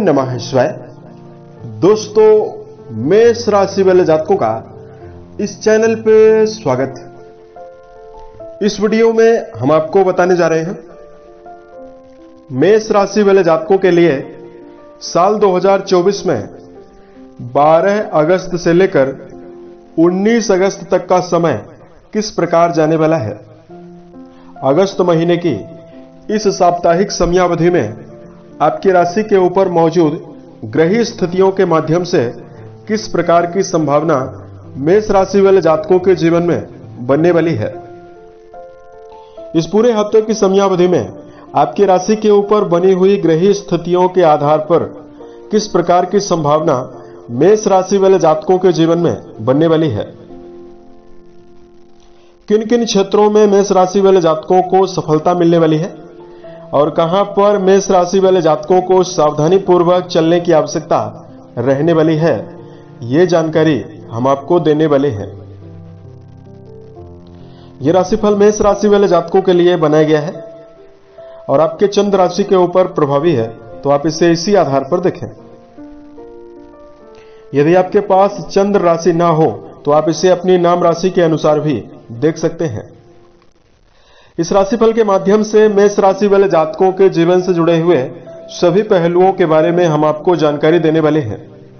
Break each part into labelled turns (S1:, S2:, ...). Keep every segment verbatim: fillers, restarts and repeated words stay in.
S1: नमः शिवाय। दोस्तों, मेष राशि वाले जातकों का इस चैनल पे स्वागत है। इस वीडियो में हम आपको बताने जा रहे हैं मेष राशि वाले जातकों के लिए साल दो हज़ार चौबीस में बारह अगस्त से लेकर उन्नीस अगस्त तक का समय किस प्रकार जाने वाला है। अगस्त महीने की इस साप्ताहिक समयावधि में आपकी राशि के ऊपर मौजूद ग्रही स्थितियों के माध्यम से किस प्रकार की संभावना मेष राशि वाले जातकों के जीवन में बनने वाली है। इस पूरे हफ्ते की समयावधि में आपकी राशि के ऊपर बनी हुई ग्रही स्थितियों के आधार पर किस प्रकार की संभावना मेष राशि वाले जातकों के जीवन में बनने वाली है। किन किन क्षेत्रों में मेष राशि वाले जातकों को सफलता मिलने वाली है और कहां पर मेष राशि वाले जातकों को सावधानी पूर्वक चलने की आवश्यकता रहने वाली है, ये जानकारी हम आपको देने वाले हैं। यह राशिफल मेष राशि वाले जातकों के लिए बनाया गया है और आपके चंद्र राशि के ऊपर प्रभावी है, तो आप इसे इसी आधार पर देखें। यदि आपके पास चंद्र राशि ना हो तो आप इसे अपनी नाम राशि के अनुसार भी देख सकते हैं। इस राशिफल के माध्यम से मेष राशि वाले जातकों के जीवन से जुड़े हुए सभी पहलुओं के बारे में हम आपको जानकारी देने वाले हैं।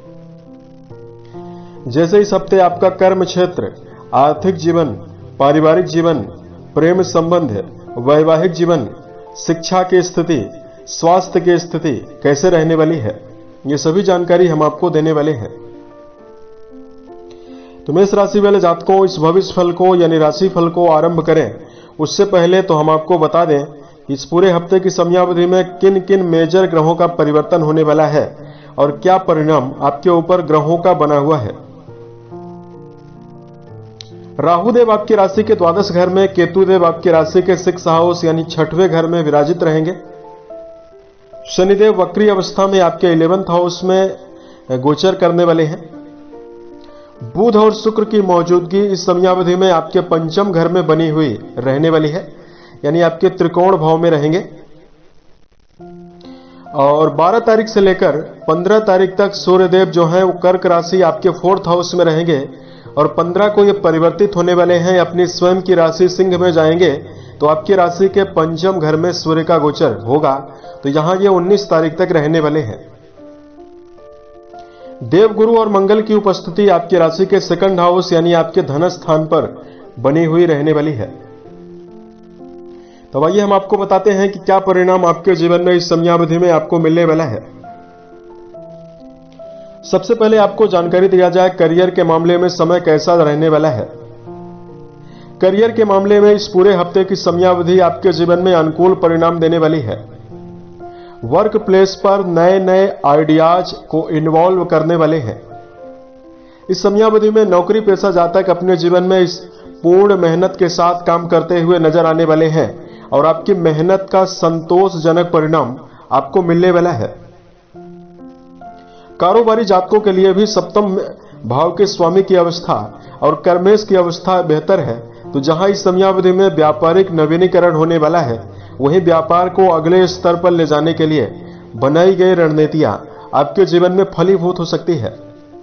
S1: जैसे इस हफ्ते आपका कर्म क्षेत्र, आर्थिक जीवन, पारिवारिक जीवन, प्रेम संबंध, वैवाहिक जीवन, शिक्षा की स्थिति, स्वास्थ्य की स्थिति कैसे रहने वाली है, ये सभी जानकारी हम आपको देने वाले हैं। तो मेष राशि वाले जातकों, इस भविष्य फल को यानी राशि फल को आरंभ करें उससे पहले तो हम आपको बता दें कि इस पूरे हफ्ते की समयावधि में किन किन मेजर ग्रहों का परिवर्तन होने वाला है और क्या परिणाम आपके ऊपर ग्रहों का बना हुआ है। राहु देव आपकी राशि के द्वादश घर में, केतु देव आपकी राशि के सिक्स हाउस यानी छठवें घर में विराजित रहेंगे। शनिदेव वक्री अवस्था में आपके इलेवेंथ हाउस में गोचर करने वाले हैं। बुध और शुक्र की मौजूदगी इस समयावधि में आपके पंचम घर में बनी हुई रहने वाली है, यानी आपके त्रिकोण भाव में रहेंगे। और बारह तारीख से लेकर पंद्रह तारीख तक सूर्यदेव जो है वो कर्क राशि आपके फोर्थ हाउस में रहेंगे और पंद्रह को ये परिवर्तित होने वाले हैं, अपनी स्वयं की राशि सिंह में जाएंगे, तो आपकी राशि के पंचम घर में सूर्य का गोचर होगा। तो यहां ये उन्नीस तारीख तक रहने वाले हैं। देवगुरु और मंगल की उपस्थिति आपकी राशि के सेकंड हाउस यानी आपके धन स्थान पर बनी हुई रहने वाली है। तो आइए हम आपको बताते हैं कि क्या परिणाम आपके जीवन में इस समयावधि में आपको मिलने वाला है। सबसे पहले आपको जानकारी दिया जाए करियर के मामले में समय कैसा रहने वाला है। करियर के मामले में इस पूरे हफ्ते की समयावधि आपके जीवन में अनुकूल परिणाम देने वाली है। वर्क प्लेस पर नए नए आइडियाज को इन्वॉल्व करने वाले हैं। इस समयावधि में नौकरी पेशा जातक अपने जीवन में इस पूर्ण मेहनत के साथ काम करते हुए नजर आने वाले हैं और आपकी मेहनत का संतोषजनक परिणाम आपको मिलने वाला है। कारोबारी जातकों के लिए भी सप्तम भाव के स्वामी की अवस्था और कर्मेश की अवस्था बेहतर है, तो जहां इस समयावधि में व्यापारिक नवीनीकरण होने वाला है, वहीं व्यापार को अगले स्तर पर ले जाने के लिए बनाई गई रणनीतियां आपके जीवन में फलीभूत हो सकती है।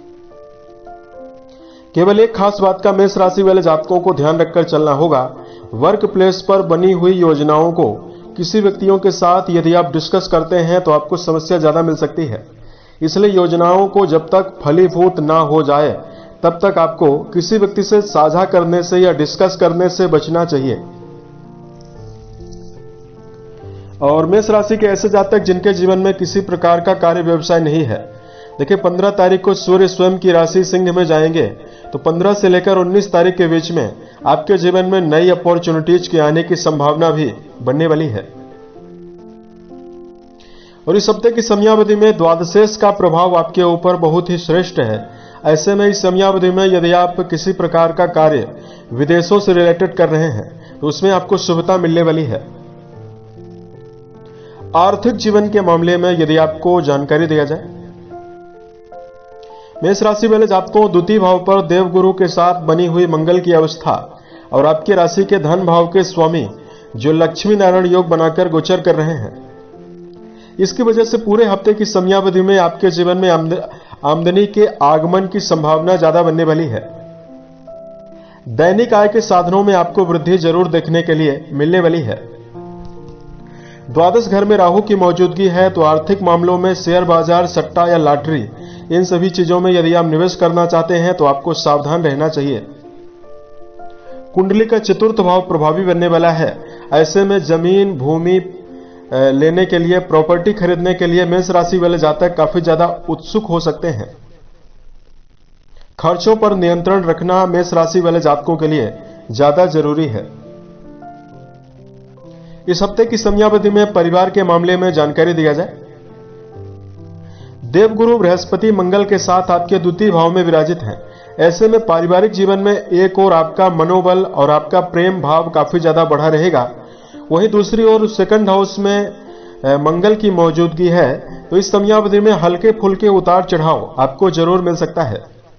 S1: केवल एक खास बात का मेष राशि वाले जातकों को ध्यान रखकर चलना होगा। वर्क प्लेस पर बनी हुई योजनाओं को किसी व्यक्तियों के साथ यदि आप डिस्कस करते हैं तो आपको समस्या ज्यादा मिल सकती है। इसलिए योजनाओं को जब तक फलीभूत ना हो जाए तब तक आपको किसी व्यक्ति से साझा करने से या डिस्कस करने से बचना चाहिए। और मेष राशि के ऐसे जातक जिनके जीवन में किसी प्रकार का कार्य व्यवसाय नहीं है, देखिए पंद्रह तारीख को सूर्य स्वयं की राशि सिंह में जाएंगे, तो पंद्रह से लेकर उन्नीस तारीख के बीच में आपके जीवन में नई अपॉर्चुनिटीज के आने की संभावना भी बनने वाली है। और इस हफ्ते की समयावधि में द्वादशेश का प्रभाव आपके ऊपर बहुत ही श्रेष्ठ है। ऐसे में इस समयावधि में यदि आप किसी प्रकार का कार्य विदेशों से रिलेटेड कर रहे हैं तो उसमें आपको शुभता मिलने वाली है। आर्थिक जीवन के मामले में यदि आपको जानकारी दिया जाए, मेष राशि वाले जातकों द्वितीय भाव पर देवगुरु के साथ बनी हुई मंगल की अवस्था और आपकी राशि के धन भाव के स्वामी जो लक्ष्मी नारायण योग बनाकर गोचर कर रहे हैं, इसकी वजह से पूरे हफ्ते की समयावधि में आपके जीवन में आमदनी के आगमन की संभावना ज्यादा बनने वाली है। दैनिक आय के साधनों में आपको वृद्धि जरूर देखने के लिए मिलने वाली है। द्वादश घर में राहु की मौजूदगी है तो आर्थिक मामलों में शेयर बाजार, सट्टा या लॉटरी, इन सभी चीजों में यदि आप निवेश करना चाहते हैं तो आपको सावधान रहना चाहिए। कुंडली का चतुर्थ भाव प्रभावी बनने वाला है। ऐसे में जमीन, भूमि लेने के लिए, प्रॉपर्टी खरीदने के लिए मेष राशि वाले जातक काफी ज्यादा उत्सुक हो सकते हैं। खर्चों पर नियंत्रण रखना मेष राशि वाले जातकों के लिए ज्यादा जरूरी है। इस हफ्ते की समयावधि में परिवार के मामले में जानकारी दिया जाए। देवगुरु बृहस्पति मंगल के साथ आपके द्वितीय भाव में विराजित हैं। ऐसे में पारिवारिक जीवन में एक और आपका मनोबल और आपका प्रेम भाव काफी ज्यादा बढ़ा रहेगा। वहीं दूसरी ओर सेकंड हाउस में मंगल की मौजूदगी है तो इस समयावधि में हल्के फुल्के उतार चढ़ाव आपको जरूर मिल सकता है।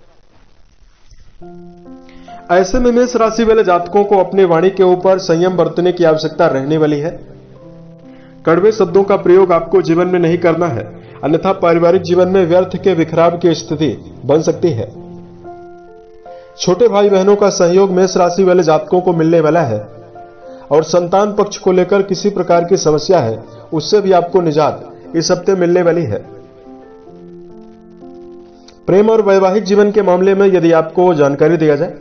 S1: ऐसे में मेष राशि वाले जातकों को अपनी वाणी के ऊपर संयम बरतने की आवश्यकता रहने वाली है। कड़वे शब्दों का प्रयोग आपको जीवन में नहीं करना है, अन्यथा पारिवारिक जीवन में व्यर्थ के विखराव की स्थिति बन सकती है। छोटे भाई बहनों का सहयोग मेष राशि वाले जातकों को मिलने वाला है और संतान पक्ष को लेकर किसी प्रकार की समस्या है उससे भी आपको निजात इस हफ्ते मिलने वाली है। प्रेम और वैवाहिक जीवन के मामले में यदि आपको जानकारी दिया जाए,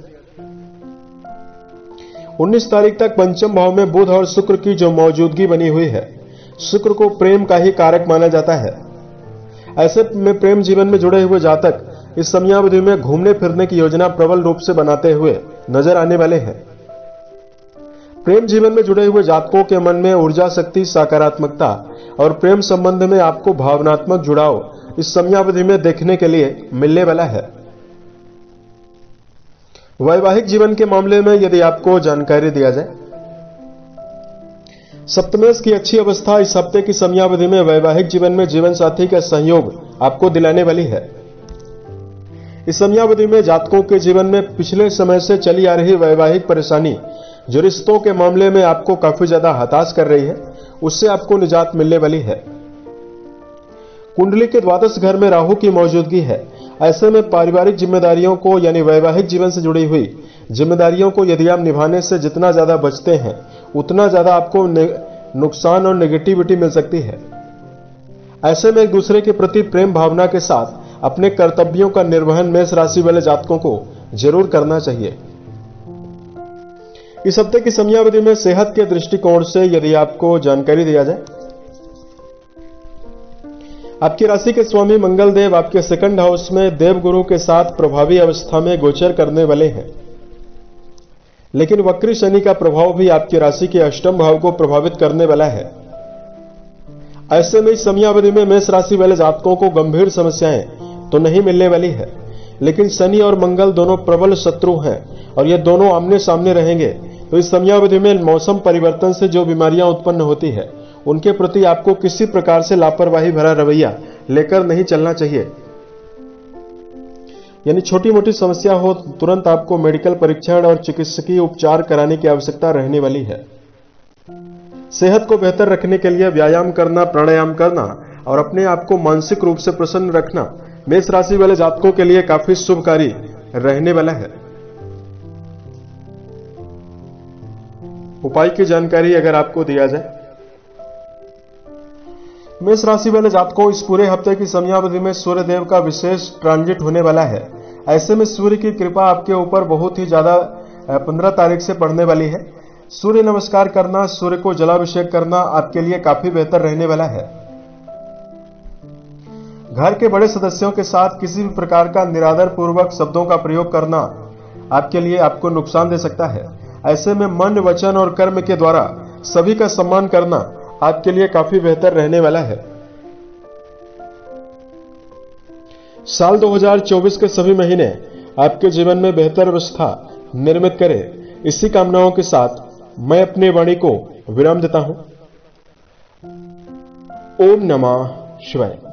S1: उन्नीस तारीख तक पंचम भाव में बुध और शुक्र की जो मौजूदगी बनी हुई है, शुक्र को प्रेम का ही कारक माना जाता है। ऐसे में प्रेम जीवन में जुड़े हुए जातक इस समयावधि में घूमने फिरने की योजना प्रबल रूप से बनाते हुए नजर आने वाले हैं। प्रेम जीवन में जुड़े हुए जातकों के मन में ऊर्जा, शक्ति, सकारात्मकता और प्रेम संबंध में आपको भावनात्मक जुड़ाव इस समयावधि में देखने के लिए मिलने वाला है। वैवाहिक जीवन के मामले में यदि आपको जानकारी दिया जाए, सप्तमेश की अच्छी अवस्था इस हफ्ते की समयावधि में वैवाहिक जीवन में जीवन साथी का सहयोग आपको दिलाने वाली है। इस समयावधि में जातकों के जीवन में पिछले समय से चली आ रही वैवाहिक परेशानी जो रिश्तों के मामले में आपको काफी ज्यादा हताश कर रही है, उससे आपको निजात मिलने वाली है। कुंडली के द्वादश घर में राहु की मौजूदगी है। ऐसे में पारिवारिक जिम्मेदारियों को यानी वैवाहिक जीवन से जुड़ी हुई जिम्मेदारियों को यदि आप निभाने से जितना ज्यादा बचते हैं उतना ज्यादा आपको नुकसान और नेगेटिविटी मिल सकती है। ऐसे में एक दूसरे के प्रति प्रेम भावना के साथ अपने कर्तव्यों का निर्वहन मेष राशि वाले जातकों को जरूर करना चाहिए। इस हफ्ते की समयावधि में सेहत के दृष्टिकोण से यदि आपको जानकारी दिया जाए, आपकी राशि के स्वामी मंगल देव आपके सेकंड हाउस में देवगुरु के साथ प्रभावी अवस्था में गोचर करने वाले हैं, लेकिन वक्री शनि का प्रभाव भी आपकी राशि के अष्टम भाव को प्रभावित करने वाला है। ऐसे में इस समयावधि में मेष राशि वाले जातकों को गंभीर समस्याएं तो नहीं मिलने वाली है, लेकिन शनि और मंगल दोनों प्रबल शत्रु हैं और ये दोनों आमने सामने रहेंगे तो इस समयावधि में मौसम परिवर्तन से जो बीमारियां उत्पन्न होती है उनके प्रति आपको किसी प्रकार से लापरवाही भरा रवैया लेकर नहीं चलना चाहिए। यानी छोटी मोटी समस्या हो तुरंत आपको मेडिकल परीक्षण और चिकित्सकीय उपचार कराने की आवश्यकता रहने वाली है। सेहत को बेहतर रखने के लिए व्यायाम करना, प्राणायाम करना और अपने आप को मानसिक रूप से प्रसन्न रखना मेष राशि वाले जातकों के लिए काफी शुभकारी रहने वाला है। उपाय की जानकारी अगर आपको दिया जाए, मेष राशि वाले जातकों इस पूरे हफ्ते की समयावधि में सूर्य देव का विशेष ट्रांजिट होने वाला है। ऐसे में सूर्य की कृपा आपके ऊपर बहुत ही ज्यादा पंद्रह तारीख से पड़ने वाली है। सूर्य नमस्कार करना, सूर्य को जलाभिषेक करना आपके लिए काफी बेहतर रहने वाला है। घर के बड़े सदस्यों के साथ किसी भी प्रकार का निरादर पूर्वक शब्दों का प्रयोग करना आपके लिए आपको नुकसान दे सकता है। ऐसे में मन, वचन और कर्म के द्वारा सभी का सम्मान करना आपके लिए काफी बेहतर रहने वाला है। साल दो हज़ार चौबीस के सभी महीने आपके जीवन में बेहतर अवस्था निर्मित करे, इसी कामनाओं के साथ मैं अपनी वाणी को विराम देता हूं। ओम नमः शिवाय।